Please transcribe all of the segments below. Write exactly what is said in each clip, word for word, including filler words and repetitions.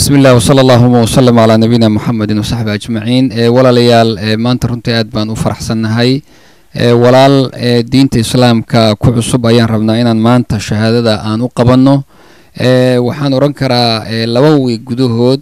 بسم الله وصلى اللهم وسلم على نبينا محمد وصحبه أجمعين. ولا ليال ما أنت رنت أدبان وفرح سنهاي ولا دين الإسلام كعصب أيام ربنا إن ما أنت شهادة أن أقبلنا وحن رنكرا لووي جدود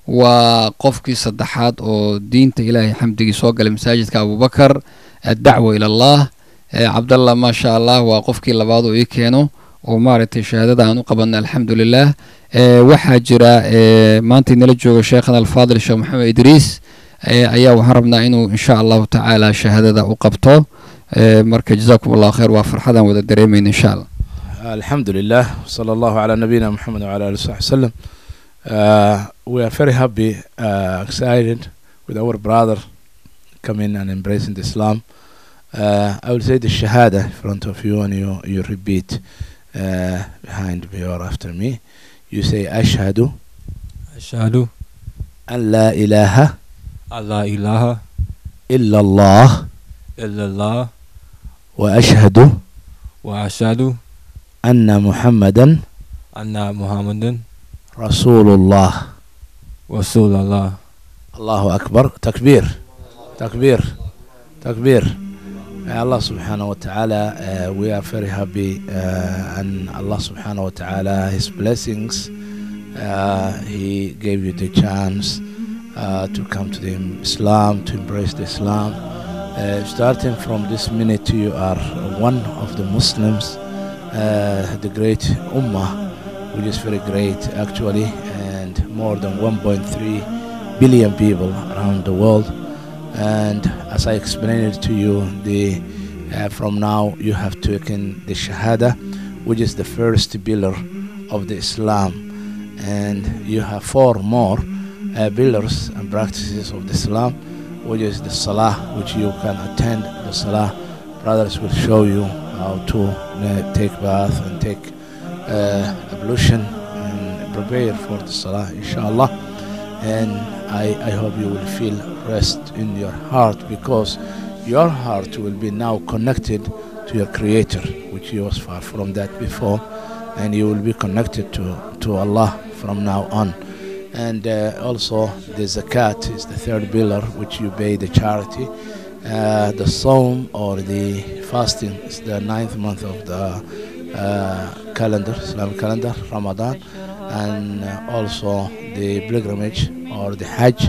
وقفك صدحات أو دين إلهي حمدك سوق المساجد كأبو بكر الدعوة إلى الله عبد الله ما شاء الله وقفك لبعض يكينو ومارت الشهادة أن قبلنا الحمد لله. وحاجرة ما أنت نلجوا شيخنا الفاضل الشيخ محمد إدريس أيها وحرمنا إنه إن شاء الله تعالى شهادة أقبته مركز جزاكم الله خير وفرحة وذا الدريمين إن شاء الله. الحمد لله صلى الله على نبينا محمد وعلى آله وصحبه وسلم. Uh, we are very happy, uh, excited with our brother coming and embracing Islam. Uh, I will say the Shahada in front of you and you, you repeat uh, behind me or after me. You say Ashhadu Ashhadu an la ilaha alla ilaha illallah illallah wa ashhadu wa ashhadu anna Muhammadan anna Muhammadan Rasulullah. Rasulullah. Allahu Akbar. Takbir. Takbir. Takbir. Allah subhanahu wa ta'ala, uh, we are very happy uh, and Allah subhanahu wa ta'ala, His blessings, uh, He gave you the chance uh, to come to the Islam, to embrace the Islam. Uh, starting from this minute you are one of the Muslims, uh, the great Ummah, which is very great actually, and more than one point three billion people around the world. And as I explained it to you, the uh, from now you have taken the Shahada, which is the first pillar of the Islam, and you have four more uh, pillars and practices of the Islam, which is the Salah, which you can attend the Salah. Brothers will show you how to uh, take bath and take uh, ablution and prepare for the Salah, inshallah. And I, I hope you will feel rest in your heart, because your heart will be now connected to your Creator, which you was far from that before, and you will be connected to, to Allah from now on. And uh, also the Zakat is the third pillar, which you pay the charity. Uh, the Sawm or the fasting is the ninth month of the uh, calendar, Islamic calendar, Ramadan. And uh, also the pilgrimage or the Hajj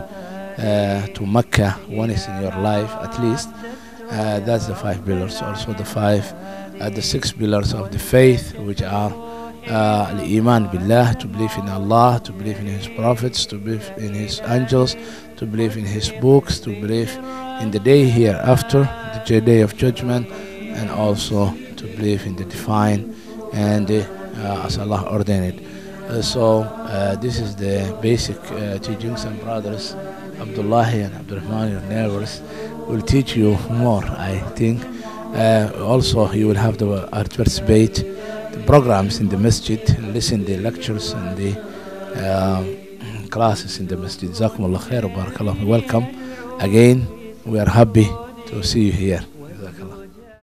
uh, to Mecca once in your life at least. Uh, that's the five pillars. Also the five, uh, the six pillars of the faith, which are uh, al-Iman billah, to believe in Allah, to believe in His prophets, to believe in His angels, to believe in His books, to believe in the day hereafter, the day of judgment, and also to believe in the divine and uh, as Allah ordained. Uh, so uh, this is the basic uh, teachings, and brothers Abdullahi and Abdurrahman, your neighbors, will teach you more, I think. Uh, also you will have to uh, participate the programs in the masjid, listen the lectures and the uh, classes in the masjid. Jazakumullah khair wa barakallah. Welcome again. We are happy to see you here.